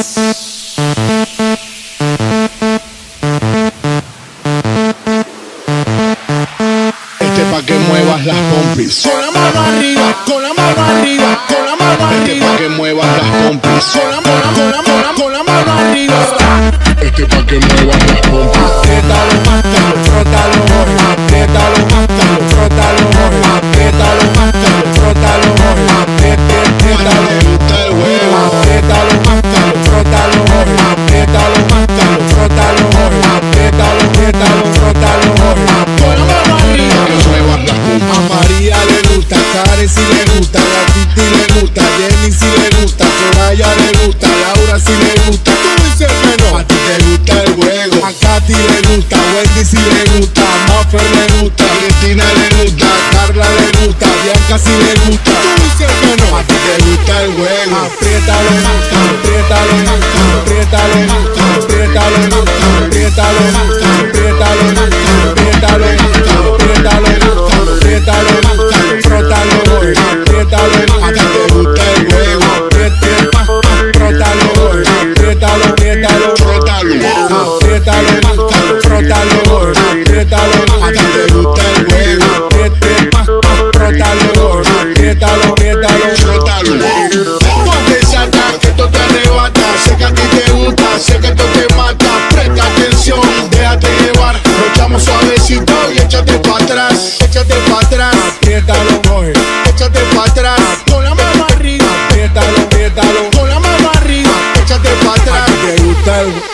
Pa' que muevas las pompis. Con la mano arriba, con la mano arriba, con la mano arriba. Pa' que muevas las pompis. Con la mano arriba. Pa' que muevas las pompis. Apriétalo, mátalo, frótalo, apriétalo, mátalo, frótalo, apriétalo, mátalo, frótalo, apriétalo, apriétalo, mátalo, frótalo, apriétalo, mátalo, frótalo, apriétalo, frótalo, con la mano arriba. A María le gusta, Karen si le gusta, a Titi le gusta, Jenny si le gusta, Soraya le gusta, Laura si le gusta, tú dices que no. A ti te gusta el juego, a Katy le gusta, Wendy si le gusta, Maffer le gusta, Cristina le gusta, Carla le gusta, Bianca si le gusta, tú dices que no. A ti te gusta el juego, apriétalo, apriétalo, apriétalo, apriétalo, apriétalo, apriétalo, apriétalo, apriétalo, apriétalo, frótalo, apriétalo, a ti te gusta el juego, frótalo, apriétalo, apriétalo, frótalo, apriétalo, frótalo, apriétalo, a ti te gusta el juego, frótalo, apriétalo, apriétalo, frótalo. Ponte chata, que esto te arrebata, sé que a ti te gusta, sé que esto te mata, presta atención, déjate llevar, lo echamos suavecito y échate pa' atrás, apriétalo, échate pa' atrás, con la mano arriba, apriétalo, con la mano arriba, échate pa' atrás. A ti te gusta el juego,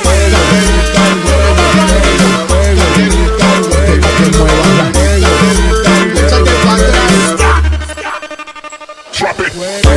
échate pa' atrás. Drop it.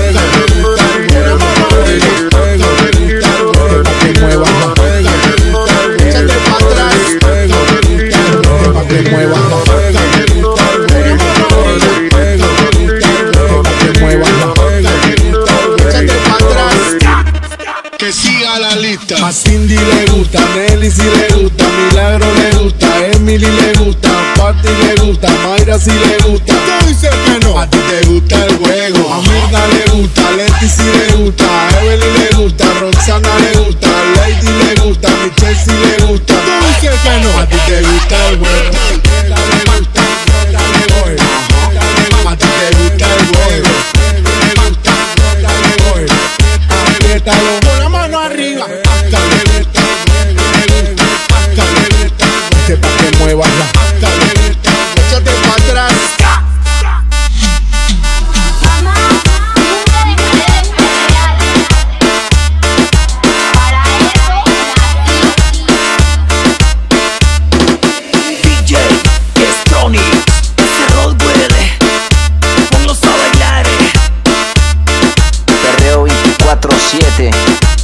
Que siga la lista. A Cindy le gusta, Nelly si le gusta, Milagro le gusta, Emily le gusta, Patty le gusta, Mayra si le gusta, tú dices que no. A ti te gusta el juego, a Mirna le gusta, Leti si le gusta, Evelyn le gusta, Roxana le gusta, Lady le gusta, Michelle si le gusta, tú dices que no. A ti te gusta el juego, a ti te gusta el juego, apriétalo con la mano arriba, pa' que muevas la, échate pa' atrás. DJ Stronics, ese rol huele, ponlos a bailar. Perreo 24/7.